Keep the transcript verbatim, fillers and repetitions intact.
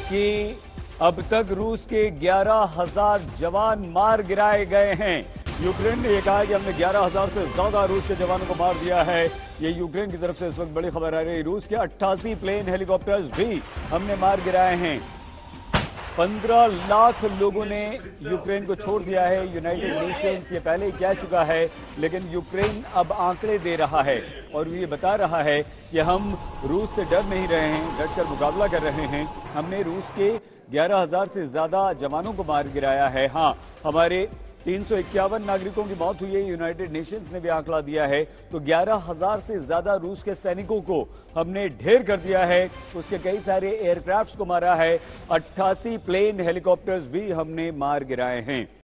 कि अब तक रूस के ग्यारह हजार जवान मार गिराए गए हैं। यूक्रेन ने यह कहा कि हमने ग्यारह हजार से ज्यादा रूस के जवानों को मार दिया है। ये यूक्रेन की तरफ से इस वक्त बड़ी खबर आ रही है। रूस के अट्ठासी प्लेन हेलीकॉप्टर्स भी हमने मार गिराए हैं। पंद्रह लाख लोगों ने यूक्रेन को छोड़ दिया है। यूनाइटेड नेशंस ये पहले ही कह चुका है, लेकिन यूक्रेन अब आंकड़े दे रहा है और ये बता रहा है कि हम रूस से डर नहीं रहे हैं, डटकर मुकाबला कर रहे हैं। हमने रूस के ग्यारह हजार से ज्यादा जवानों को मार गिराया है। हाँ, हमारे तीन सौ इक्यावन नागरिकों की मौत हुई है। यूनाइटेड नेशंस ने भी आंकड़ा दिया है। तो ग्यारह हजार से ज्यादा रूस के सैनिकों को हमने ढेर कर दिया है। उसके कई सारे एयरक्राफ्ट्स को मारा है। अट्ठासी प्लेन हेलीकॉप्टर्स भी हमने मार गिराए हैं।